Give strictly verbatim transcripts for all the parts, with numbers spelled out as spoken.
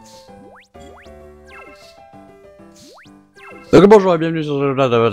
Donc bonjour et bienvenue sur...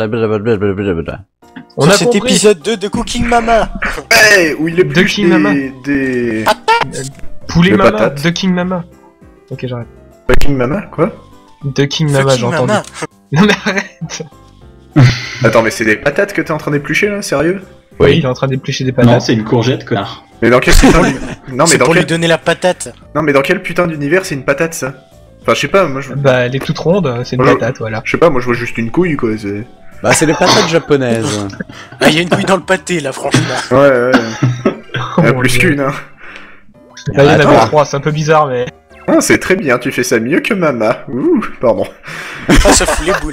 On sur a cet compris. Épisode deux de Cooking Mama. Hey, où il est plus King des... Mama. des... Poulet des Mama, patates. de King Mama. Ok, j'arrête. King Mama, quoi? De King Mama, j'ai entendu. Non mais arrête. Attends, mais c'est des patates que t'es en train d'éplucher là, sérieux? Oui, il est en train d'éplucher des patates. Non, c'est une courgette, connard. Mais dans quel putain d'univers? Non, mais c'est dans pour quel... lui donner la patate. Non, mais dans quel putain d'univers c'est une patate ça? Enfin, je sais pas, moi je... Bah, elle est toute ronde, c'est une Ouais. patate, voilà. Je sais pas, moi je vois juste une couille quoi, c'est... Bah c'est des patates japonaises. Ah, il y a une couille dans le pâté là, franchement. Ouais, ouais, Oh, il y a mon plus Dieu. qu'une, hein. Là, il y en Attends. avait trois, c'est un peu bizarre, mais... Ah, c'est très bien, tu fais ça mieux que Mama. Ouh, pardon. Ah, ça fout les boules.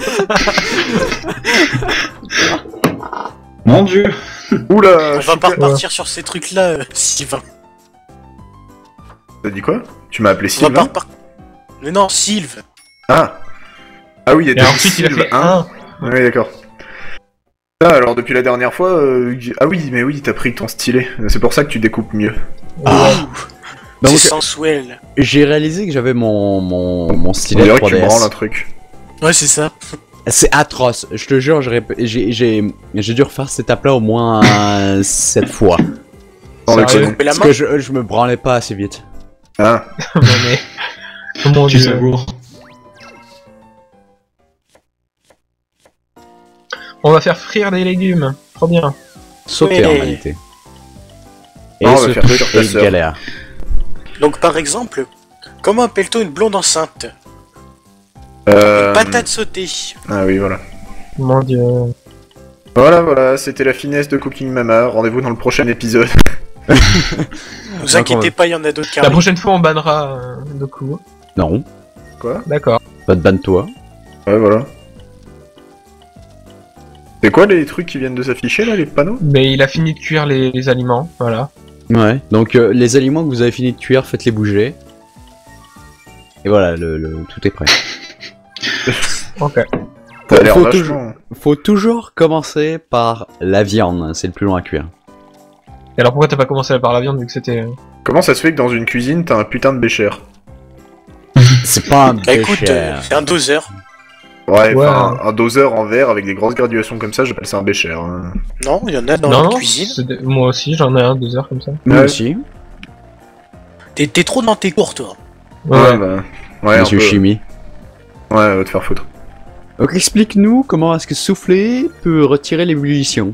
Mon dieu. Oula, On va pas repartir sur ces trucs là, euh, Sylvain. T'as dit quoi? Tu m'as appelé On va pas Sylvain? repart... Mais non, Sylve. Ah. Ah oui, il y a Et des ensuite, il a Sylve fait un. un. Oui, d'accord. Ah, alors depuis la dernière fois... euh, Ah oui, mais oui, t'as pris ton stylet. C'est pour ça que tu découpes mieux. Ah. C'est Donc sensuel. j'ai réalisé que j'avais mon, mon, mon On stylet dirait que tu trois D S. branles un truc. Ouais, c'est ça. C'est atroce, je te jure, j'ai j'ai j'ai j'ai dû refaire cette étape là au moins sept fois. Sans Sérieux déconner. Couper la Parce main. que je, je me branlais pas assez vite. Ah. Non mais... Oh mon Tu dieu. savoures. On va faire frire des légumes. Trop bien. Sauter Ouais. en réalité. Et Ah, on va ce faire truc sur ta est sœur. galère. Donc, par exemple, comment appelle-t-on une blonde enceinte? Euh... Une patate sautée. Ah oui, voilà. Mon dieu. Voilà, voilà, c'était la finesse de Cooking Mama. Rendez-vous dans le prochain épisode. Ne vous inquiétez pas, il y en a d'autres qui La arrivent. prochaine fois, on bannera euh, Doku. Non, Quoi? D'accord. pas de ban toi. Ouais, voilà. C'est quoi les trucs qui viennent de s'afficher là, les panneaux? Mais il a fini de cuire les, les aliments, voilà. Ouais, donc euh, les aliments que vous avez fini de cuire, faites-les bouger. Et voilà, le, le- tout est prêt. Ok. Ça a l'air faut, vachement... toujours, faut toujours commencer par la viande, c'est le plus long à cuire. Et alors pourquoi t'as pas commencé par la viande vu que c'était... euh, Comment ça se fait que dans une cuisine, t'as un putain de bécher? C'est pas un Bah écoute, bécher. euh, c'est un doseur. Ouais, Ouais. enfin, un, un doseur en verre avec des grosses graduations comme ça, j'appelle ça un bécher. Hein. Non, il y en a dans non, la non, cuisine. c'est des- moi aussi j'en ai un, deux heures comme ça. Moi Ouais. aussi, T'es t'es trop dans tes cours, toi. Ouais, bah... Ouais, un monsieur peu. Chimie. Ouais, va te faire foutre. Donc explique-nous comment est-ce que souffler peut retirer l'ébullition.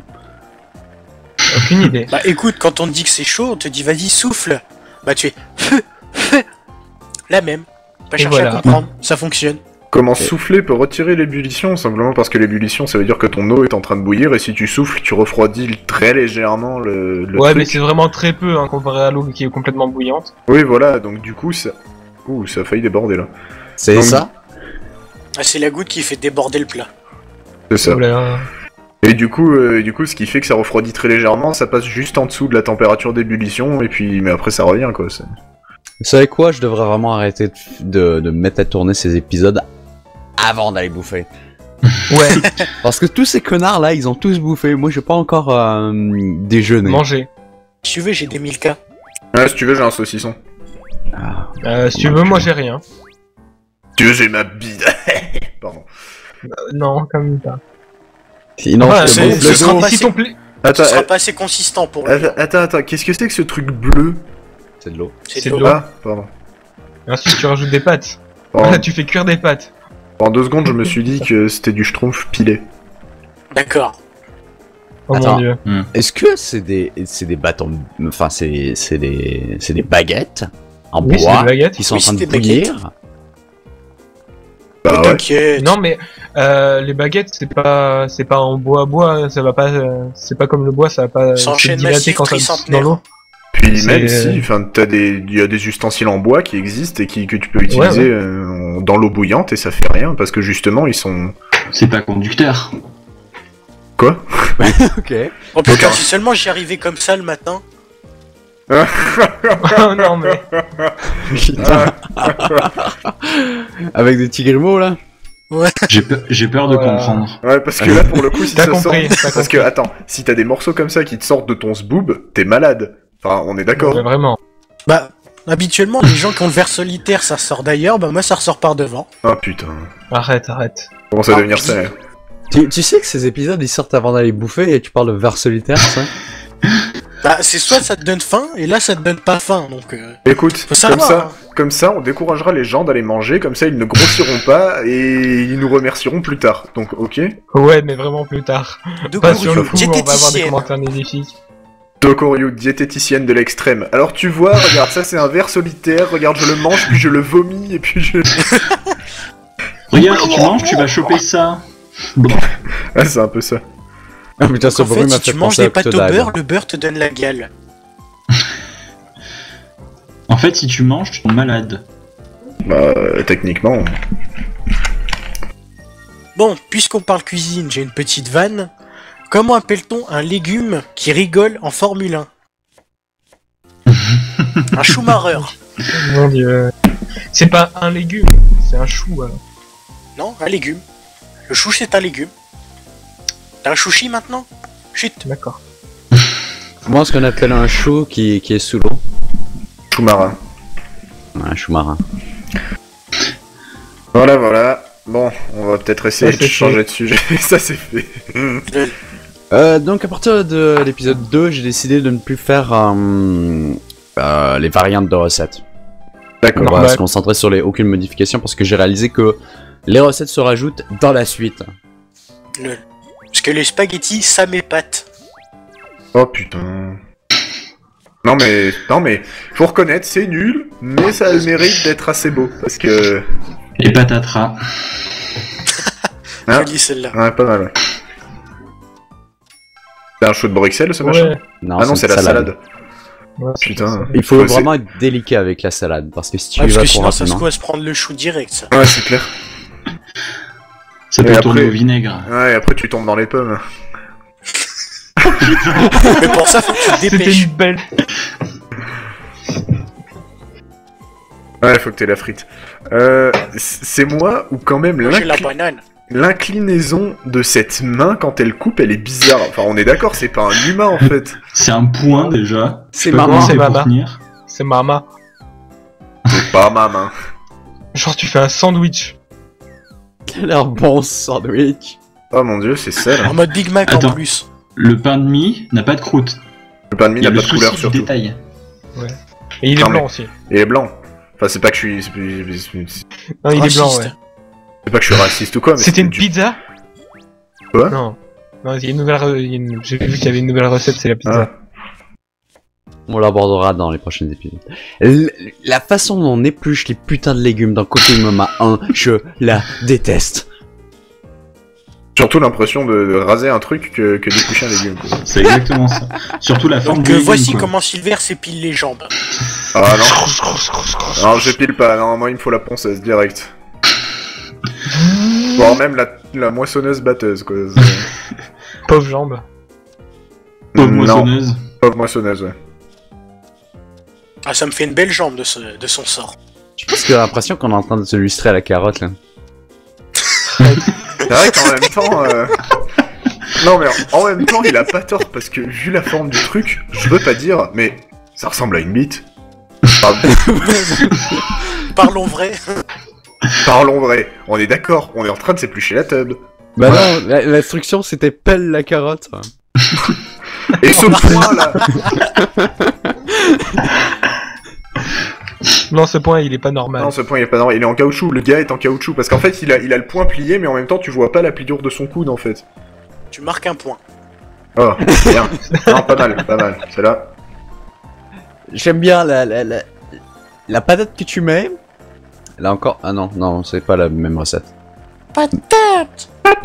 Aucune idée. Bah écoute, quand on te dit que c'est chaud, on te dit vas-y, souffle. Bah tu fais... La même. Pas Et chercher voilà. à comprendre, ça fonctionne. Comment souffler peut retirer l'ébullition? Simplement parce que l'ébullition, ça veut dire que ton eau est en train de bouillir, et si tu souffles, tu refroidis très légèrement le, le Ouais truc. mais c'est vraiment très peu hein, comparé à l'eau qui est complètement bouillante. Oui, voilà, donc du coup, ça... Ouh, ça a failli déborder, là. C'est Donc- ça? Ah, c'est la goutte qui fait déborder le plat. C'est ça. Voilà. Et du coup, euh, du coup, ce qui fait que ça refroidit très légèrement, ça passe juste en dessous de la température d'ébullition, et puis... Mais après, ça revient, quoi. c'est- Vous savez quoi? Je devrais vraiment arrêter de, de, de me mettre à tourner ces épisodes avant d'aller bouffer. Ouais, Parce que tous ces connards là, ils ont tous bouffé. Moi, j'ai pas encore euh, déjeuné. manger. Si tu veux, j'ai des mille K. Ouais, si tu veux, j'ai un saucisson. Ah. Euh, si tu veux, moi j'ai rien. Si tu veux, j'ai ma bide. Pardon. Euh, non, quand même pas. Sinon, Ouais, je te c'est- bouffe ce le sera dos. pas si si- ton pla- Attends, Ce sera euh, pas assez consistant pour lui. attends, attends, attends, qu'est-ce que c'est que ce truc bleu? C'est de l'eau. C'est c'est de de l'eau. l'eau. Ah, pardon. Ensuite tu rajoutes des pâtes. Pendant, Là tu fais cuire des pâtes. pendant deux secondes, je me suis dit que c'était du schtroumpf pilé. D'accord. Oh Attends. mon dieu. Est-ce que c'est des, c'est des bâtons, enfin c'est, c'est des, c'est des baguettes en Oui, c'est bois des baguettes. qui sont Oui, en train de c'est des baguettes. bouillir? Bah Oh, ouais. T'inquiète. Non mais euh, les baguettes c'est pas c'est pas en bois bois, ça va pas euh, c'est pas comme le bois, ça va pas Sans se chaîne dilater massive quand ça dans tricentenaire. l'eau. Puis C'est- même si, enfin, t'as des, il y a des ustensiles en bois qui existent et qui, que tu peux utiliser ouais. euh, dans l'eau bouillante et ça fait rien parce que justement ils sont... C'est pas conducteur. Quoi? Ok. Oh putain, Ok. si seulement j'y arrivais comme ça le matin. Oh non mais Putain. Avec des petits grumeaux là. J'ai pe- j'ai peur de Voilà. comprendre. Ouais, parce que là pour le coup, si T'as ça compris, sort... t'as Parce que, attends, si t'as des morceaux comme ça qui te sortent de ton zboob, t'es malade. Enfin, on est d'accord. ouais, vraiment. Bah, Habituellement, les gens qui ont le verre solitaire, ça sort d'ailleurs, bah moi ça ressort par devant. Oh putain. Arrête, arrête. Comment ça va Ah, devenir puis- ça? Tu, tu sais que ces épisodes ils sortent avant d'aller bouffer et tu parles de vers solitaire, ça? Bah c'est soit ça te donne faim, et là ça te donne pas faim, donc... Euh... Écoute, Faut comme savoir, ça, hein. comme ça, on découragera les gens d'aller manger, comme ça ils ne grossiront pas et ils nous remercieront plus tard. Donc, ok. Ouais, mais vraiment plus tard. De Pas sur le coup, on va avoir des diététicienne. commentaires négatifs. Tokoryu, diététicienne de l'extrême. Alors tu vois, regarde, ça c'est un ver solitaire, regarde, je le mange, puis je le vomis, et puis je... Regarde, si tu manges, tu vas choper ça. Bon. Ah, c'est un peu ça. Ah putain, ce En bruit fait, m'a si fait tu manges penser à des pâtes au Octodad. beurre, le beurre te donne la gale. En fait, si tu manges, tu tombes malade. Bah, euh, techniquement... Bon, puisqu'on parle cuisine, j'ai une petite vanne. Comment appelle-t-on un légume qui rigole en Formule un? Un Schumacher. Mon dieu. C'est pas un légume, c'est un chou alors. Non, un légume. Le chou, c'est un légume. T'as un chouchi maintenant? Chut. D'accord. Moi, ce qu'on appelle un chou qui, qui est sous l'eau. Sous-marin. Un chou marin. Voilà, voilà. Bon, on va peut-être essayer Ça, de c'est changer fait. de sujet. Ça c'est fait. Euh, donc à partir de l'épisode deux, j'ai décidé de ne plus faire euh, euh, les variantes de recettes. On D'accord. va Normal. se concentrer sur les aucune modification parce que j'ai réalisé que les recettes se rajoutent dans la suite. Lol. Parce que les spaghettis, ça m'épate. Oh putain. Non mais, non mais, faut reconnaître, c'est nul, mais ça a le mérite d'être assez beau, parce que... Et patatras. Hein Jolie celle-là. Ouais, pas mal, ouais. C'est un chou de Bruxelles, ce machin? Ouais. Non, Ah non, c'est une la salade. Ouais, c'est Putain. ça. Il faut Ouais, vraiment être délicat avec la salade parce que si tu Ouais, y parce vas que trop sinon, ça se rapidement. trouve à se prendre le chou direct, ça. Ouais, c'est clair. Ça Et peut tourner après- au vinaigre. Ouais, et après tu tombes dans les pommes. Mais pour ça, faut que tu te C'était dépêches. une belle. Ouais, faut que t'aies la frite. Euh, c'est moi ou quand même Moi, j'ai la l'incli- banane. l'inclinaison de cette main quand elle coupe, elle est bizarre. Enfin, on est d'accord, c'est pas un humain en fait. C'est un point déjà. C'est Je peux pas marrant, comment c'est c'est pour Mama. tenir. C'est Mama. C'est pas ma main. Genre, tu fais un sandwich. Quel a l'air bon ce sandwich. Oh mon dieu, c'est ça là. En mode Big Mac Attends. en plus. Le pain de mie n'a pas de croûte. Le pain de mie Il y a n'a le pas de couleur souci du surtout. détail. Et il est Non, blanc mais- aussi. Il est blanc. Enfin, c'est pas que je suis. C'est c'est- c'est Non, il est blanc, Raciste. ouais. pas que je suis raciste ou quoi, mais C'était c'est une du- pizza? Quoi? Non. Non, il y a une nouvelle. re- il y a une- J'ai vu qu'il y avait une nouvelle recette, c'est la pizza. Ah. On l'abordera dans les prochains épisodes. L- la façon dont on épluche les putains de légumes dans Côté Mama un, je la déteste. Surtout l'impression de, de raser un truc que, que d'éplucher un légume. Quoi. C'est exactement ça. Surtout la forme Donc du euh, légume, voici quoi. comment Silver s'épile les jambes. Ah non. Non, j'épile pas. Non, moi il me faut la ponceuse direct. Voire même la, la moissonneuse batteuse quoi. C'est- Pauvre jambe. Pauvre Non, moissonneuse. pauvre moissonneuse, ouais. Ah, ça me fait une belle jambe de, ce, de son sort. Je pense que j'ai l'impression qu'on est en train de se lustrer à la carotte là. C'est vrai qu'en même temps. euh, Non, mais en même temps, il a pas tort parce que vu la forme du truc, je veux pas dire, mais ça ressemble à une bite. Pardon. Parlons vrai. Parlons vrai. On est d'accord, on est en train de s'éplucher la tub. Bah non, la- l'instruction c'était pelle la carotte. Et ce point là. Non, ce point, il est pas normal. Non, ce point il est pas normal. Il est en caoutchouc. Le gars est en caoutchouc parce qu'en fait, il a, il a le point plié, mais en même temps, tu vois pas la pliure de son coude en fait. Tu marques un point. Oh, bien. Non, pas mal, pas mal. C'est là. J'aime bien la, la, la, la patate que tu mets. Là encore. Ah non, non, c'est pas la même recette. Patate.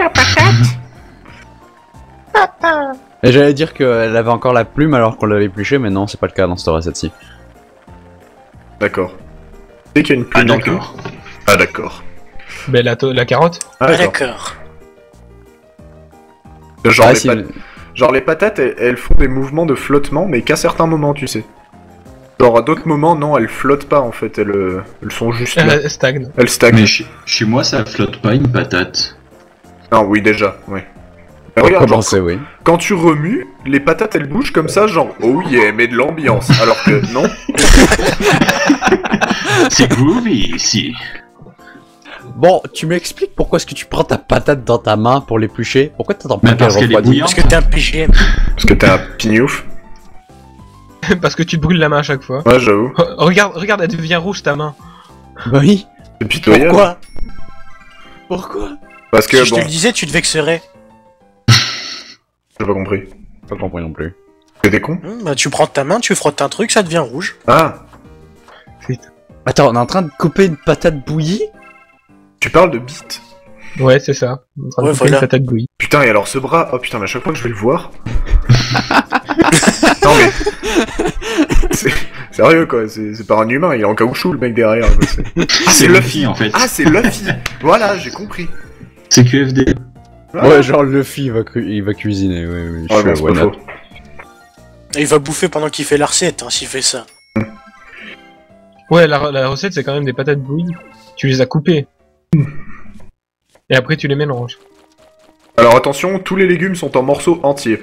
Et j'allais dire qu'elle avait encore la plume alors qu'on l'avait épluchée, mais non, c'est pas le cas dans cette recette-ci. D'accord. C'est qu'il y a une Ah plume dans le cul. d'accord. Ah d'accord. Ben, la, to- la carotte. Ah Ah, d'accord. d'accord. Genre, Ah, les si, pat- Genre les patates, elles, elles font des mouvements de flottement, mais qu'à certains moments, tu sais. Genre à d'autres moments, non, elles flottent pas en fait, elles, euh, elles sont juste là. Elle stagne. Elles stagnent. Mais chez, chez moi, ça flotte pas une patate. Non, oui déjà, oui. Mais pour regarde, genre, commencer, oui. quand tu remues, les patates elles bougent comme ça, genre oh yeah, mais de l'ambiance. Alors que non. C'est groovy ici. Bon, tu m'expliques pourquoi est-ce que tu prends ta patate dans ta main pour l'éplucher? Pourquoi t'attends pas Bah, qu'elle parce qu'elle est refroidisse? bouillante. Parce que t'es un P G M. Parce que t'es un pignouf. Parce que tu te brûles la main à chaque fois. Ouais, j'avoue. Re- Regarde, regarde, elle devient rouge ta main. Bah oui. C'est pitoyable. Pourquoi Pourquoi Parce que Si je bon, te le disais, tu te vexerais. j'ai pas compris. Pas compris non plus. Que t'es con? Hum, bah, tu prends ta main, tu frottes un truc, ça devient rouge. Ah, Attends, on est en train de couper une patate bouillie? tu parles de bite. Ouais, c'est ça. On est en train de Ouais, couper voilà. une patate bouillie. Putain, et alors ce bras, oh putain, mais à chaque fois que je vais le voir. Non mais. C'est sérieux quoi, c'est c'est pas un humain, il est en caoutchouc le mec derrière. quoi, c'est- Ah, c'est Luffy en fait. Ah, c'est Luffy. Voilà, j'ai compris. C'est Q F D. Voilà. Ouais, genre Luffy il va, cu- il va cuisiner, oui, oui. je Ouais, suis bon, à c'est one pas up. faux. Et il va bouffer pendant qu'il fait la recette, hein, s'il fait ça. Ouais, la, la recette c'est quand même des patates bouillies. Tu les as coupées. Et après tu les mélanges. Alors attention, tous les légumes sont en morceaux entiers.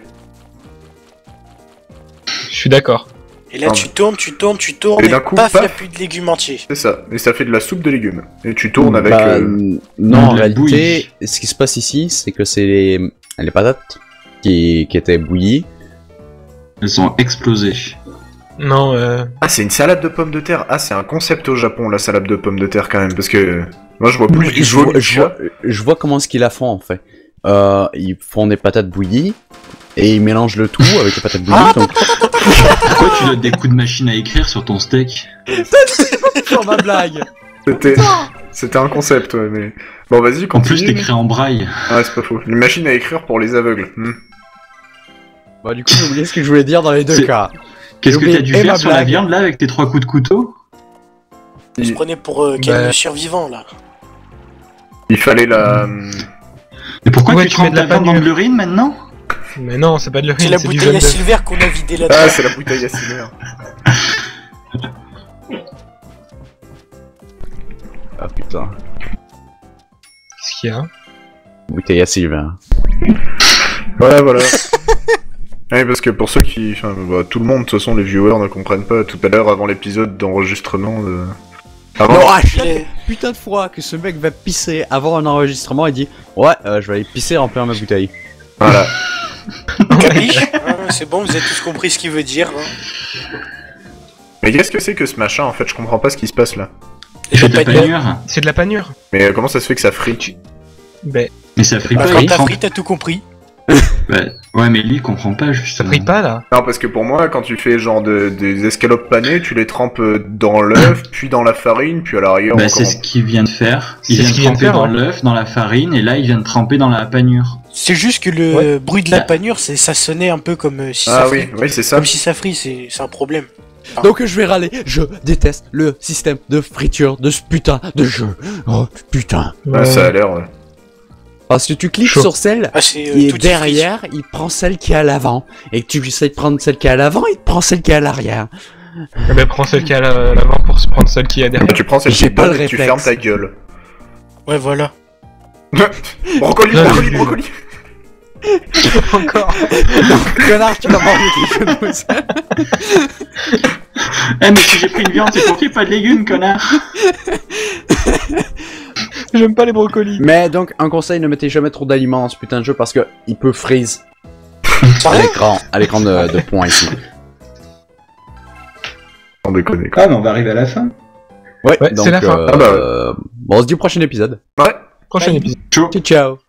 Je suis d'accord. Et là, Ah, tu tournes, tu tournes, tu tournes, Et et, d'un coup, paf, il y a paf. plus de légumes entiers. C'est ça, et ça fait de la soupe de légumes. Et tu tournes avec. Bah, euh, n- non, en de la réalité, bouillie. ce qui se passe ici, c'est que c'est les, les patates qui, qui étaient bouillies. Elles sont explosées. Non, euh... Ah, c'est une salade de pommes de terre. Ah, c'est un concept au Japon, la salade de pommes de terre quand même, parce que moi je vois plus du je, vois, vomi de je, chat. vois, je vois comment est-ce qu'ils la font en fait. Euh, ils font des patates bouillies et ils mélangent le tout avec les patates bouillies. Ah, donc... Pourquoi tu donnes des coups de machine à écrire sur ton steak? Sur ma blague. C'était, c'était un concept, ouais, mais bon, vas-y, En continue. plus, t'écris en braille. Ouais, c'est pas faux. Une machine à écrire pour les aveugles. Hmm. Bah du coup j'ai oublié ce que je voulais dire dans les deux C'est- cas. Qu'est-ce que J'ai t'as dû oublié, et ma faire sur la blague. viande là avec tes trois coups de couteau? On se Il, prenait pour euh, quel Bah. survivant, là. il fallait la. hum, Mais pourquoi Ouais, tu tu mets trempes de ta la viande dans de panure. l'urine maintenant? Mais non, c'est pas de l'urine, C'est la c'est du bouteille jaune à d'œuf. silver qu'on a vidée là-dedans. Ah, c'est la bouteille à cinéma. Ah putain. Qu'est-ce qu'il y a? Bouteille à Sylvain. Voilà, voilà. Oui, parce que pour ceux qui. Enfin, bah, tout le monde, de toute façon, les viewers ne comprennent pas. Tout à l'heure, avant l'épisode d'enregistrement de. Avant. Non, à Il chaque est- putain de fois que ce mec va pisser avant un enregistrement, il dit ouais, euh, je vais aller pisser et remplir ma bouteille. Voilà. Capiche Hein, c'est bon, vous avez tous compris ce qu'il veut dire. Hein. Mais qu'est-ce que c'est que ce machin en fait? Je comprends pas ce qui se passe là. Et Fais le ta panure. panure. C'est de la panure. Mais euh, comment ça se fait que ça frite? Ben, Mais ça frit Bah, pas, quand il t'as trempe. pris, t'as tout compris. Bah, ouais, mais lui il comprend pas ça justement. brille pas là. Non, parce que pour moi, quand tu fais genre de- des escalopes panées, tu les trempes euh, dans l'œuf, puis dans la farine, puis à l'arrière. Bah, encore c'est en- ce qu'il vient de faire. Il C'est vient ce de qu'il vient de tremper faire, dans hein. l'œuf, dans la farine, et là il vient de tremper dans la panure. C'est juste que le Ouais. bruit de la Bah. panure, c'est ça sonnait un peu comme euh, si Ah ça oui, frit. oui, c'est ça. Comme si ça frit, c'est c'est un problème. Donc je vais râler, je déteste le système de friture de ce putain de jeu. Oh putain. Ouais, ça a l'air. ouais. Parce que tu cliques Chaud. sur celle Ah, c'est euh, qui est tout derrière, il prend celle qui est à l'avant. Et que tu essaies de prendre celle qui est à l'avant, il te prend celle qui est à l'arrière. Eh ben, prends celle qui est à la- l'avant pour se prendre celle qui est derrière. Ah, tu prends cette J'ai petite pas bonne le et tu réflexe. fermes ta gueule. Ouais, voilà. Brocoli, Non, brocoli, je- brocoli. Encore. Connard, tu vas manger quelque chose. Eh, mais si j'ai pris une viande, c'est pour qu'il n'y ait pas de légumes, connard! J'aime pas les brocolis. Mais donc, un conseil, ne mettez jamais trop d'aliments dans ce putain de jeu parce que il peut freeze à Sérieux l'écran, à l'écran de, de point ici. Sans déconner, quoi. Ah, mais on va arriver à la fin. Ouais, Ouais, donc, c'est la fin. euh, Ah bah ouais. euh, bon, on se dit au prochain épisode. Ouais. Prochain Ouais. épisode. Ciao, ciao.